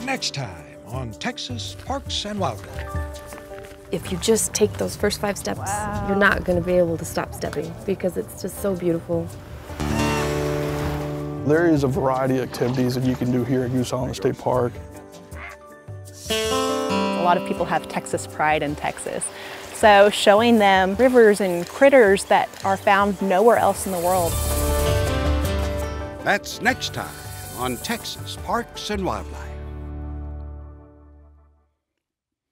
Next time on Texas Parks and Wildlife. If you just take those first 5 steps, you're not going to be able to stop stepping because it's just so beautiful. There is a variety of activities that you can do here at Goose Island State Park. A lot of people have Texas pride in Texas. So showing them rivers and critters that are found nowhere else in the world. That's next time on Texas Parks and Wildlife.